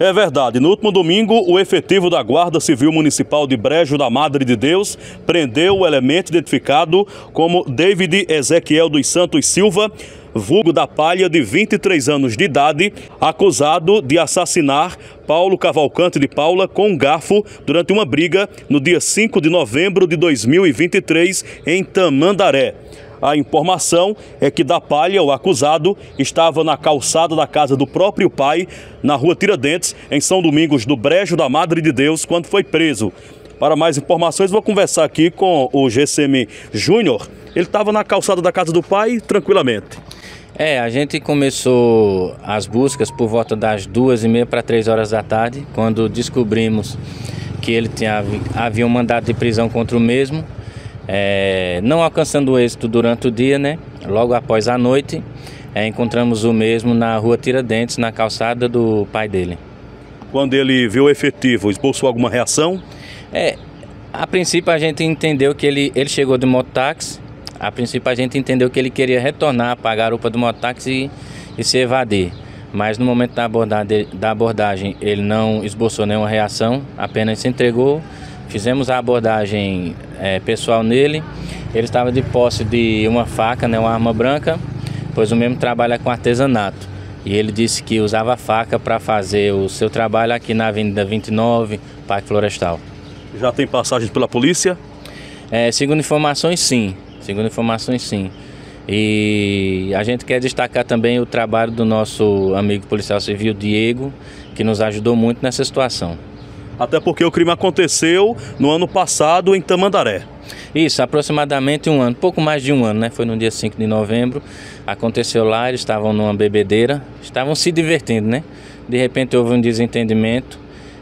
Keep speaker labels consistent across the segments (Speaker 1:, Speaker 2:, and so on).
Speaker 1: É verdade, no último domingo, o efetivo da Guarda Civil Municipal de Brejo da Madre de Deus prendeu o elemento identificado como David Ezequiel dos Santos Silva, vulgo da Palha, de 23 anos de idade, acusado de assassinar Paulo Cavalcante de Paula com um garfo durante uma briga no dia 5 de novembro de 2023 em Tamandaré. A informação é que da Palha, o acusado, estava na calçada da casa do próprio pai, na rua Tiradentes, em São Domingos do Brejo da Madre de Deus, quando foi preso. Para mais informações, vou conversar aqui com o GCM Júnior. Ele estava na calçada da casa do pai, tranquilamente.
Speaker 2: A gente começou as buscas por volta das 2h30 para 3 horas da tarde, quando descobrimos que ele havia um mandado de prisão contra o mesmo. Não alcançando êxito durante o dia, né? Logo após a noite, encontramos o mesmo na rua Tiradentes, na calçada do pai dele.
Speaker 1: Quando ele viu o efetivo, esboçou alguma reação?
Speaker 2: A princípio a gente entendeu que ele chegou de mototáxi. A princípio a gente entendeu que ele queria retornar, pagar a garupa do mototáxi e se evadir. Mas no momento da abordagem ele não esboçou nenhuma reação, apenas se entregou. Fizemos a abordagem pessoal nele. Ele estava de posse de uma faca, né, uma arma branca, pois o mesmo trabalha com artesanato. E ele disse que usava a faca para fazer o seu trabalho aqui na Avenida 29, Parque Florestal.
Speaker 1: Já tem passagens pela polícia?
Speaker 2: Segundo informações, sim. E a gente quer destacar também o trabalho do nosso amigo policial civil, Diego, que nos ajudou muito nessa situação.
Speaker 1: Até porque o crime aconteceu no ano passado em Tamandaré.
Speaker 2: Isso, aproximadamente um ano, pouco mais de um ano, né? Foi no dia 5 de novembro, aconteceu lá, eles estavam numa bebedeira, estavam se divertindo, né? De repente houve um desentendimento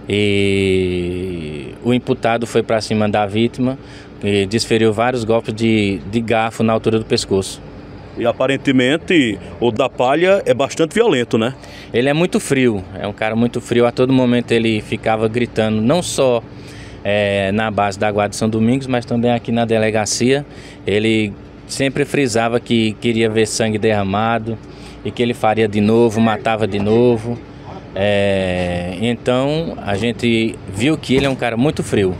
Speaker 2: e o imputado foi para cima da vítima e desferiu vários golpes de garfo na altura do pescoço.
Speaker 1: E aparentemente o da Palha é bastante violento, né?
Speaker 2: Ele é muito frio, é um cara muito frio. A todo momento ele ficava gritando, não só na base da Guarda de São Domingos, mas também aqui na delegacia. Ele sempre frisava que queria ver sangue derramado e que ele faria de novo, matava de novo. Então a gente viu que ele é um cara muito frio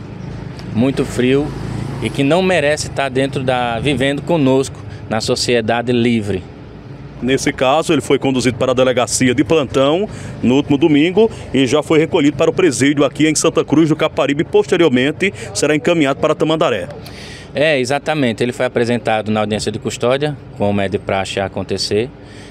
Speaker 2: e que não merece estar vivendo conosco na sociedade livre.
Speaker 1: Nesse caso, ele foi conduzido para a delegacia de plantão no último domingo e já foi recolhido para o presídio aqui em Santa Cruz do Caparibe e posteriormente será encaminhado para Tamandaré.
Speaker 2: Exatamente. Ele foi apresentado na audiência de custódia, como é de praxe a acontecer.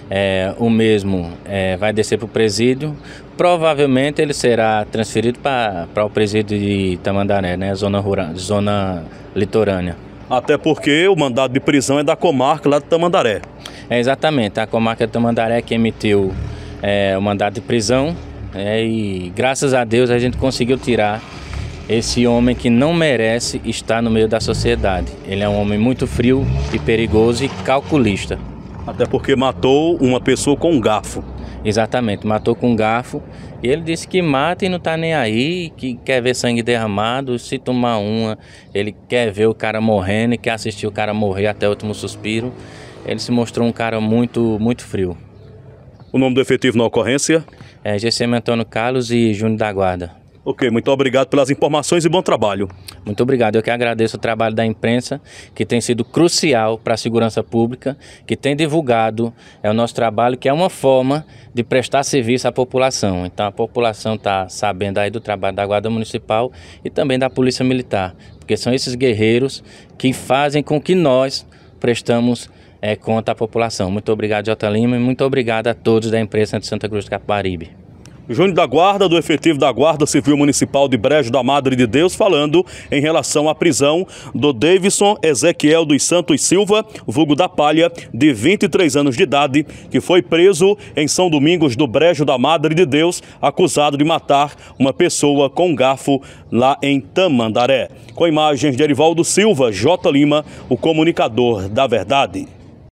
Speaker 2: O mesmo vai descer para o presídio. Provavelmente ele será transferido para o presídio de Tamandaré, né? Zona litorânea.
Speaker 1: Até porque o mandado de prisão é da comarca lá de Tamandaré.
Speaker 2: Exatamente, a comarca de Tamandaré que emitiu o mandado de prisão, e graças a Deus a gente conseguiu tirar esse homem que não merece estar no meio da sociedade. Ele é um homem muito frio e perigoso e calculista.
Speaker 1: Até porque matou uma pessoa com um garfo.
Speaker 2: Exatamente, matou com um garfo. E ele disse que mata e não está nem aí, que quer ver sangue derramado, se tomar uma, ele quer ver o cara morrendo e quer assistir o cara morrer até o último suspiro. Ele se mostrou um cara muito frio.
Speaker 1: O nome do efetivo na ocorrência?
Speaker 2: GCM Antônio Carlos e Júnior da Guarda.
Speaker 1: Ok, muito obrigado pelas informações e bom trabalho.
Speaker 2: Muito obrigado, eu que agradeço o trabalho da imprensa, que tem sido crucial para a segurança pública, que tem divulgado o nosso trabalho, que é uma forma de prestar serviço à população. Então a população está sabendo aí do trabalho da Guarda Municipal e também da Polícia Militar, porque são esses guerreiros que fazem com que nós prestamos conta à população. Muito obrigado, J. Lima, e muito obrigado a todos da imprensa de Santa Cruz do Caparibe.
Speaker 1: Júnior da Guarda, do efetivo da Guarda Civil Municipal de Brejo da Madre de Deus, falando em relação à prisão do Davidson Ezequiel dos Santos Silva, vulgo da Palha, de 23 anos de idade, que foi preso em São Domingos do Brejo da Madre de Deus, acusado de matar uma pessoa com um garfo lá em Tamandaré. Com imagens de Erivaldo Silva, J. Lima, o comunicador da verdade.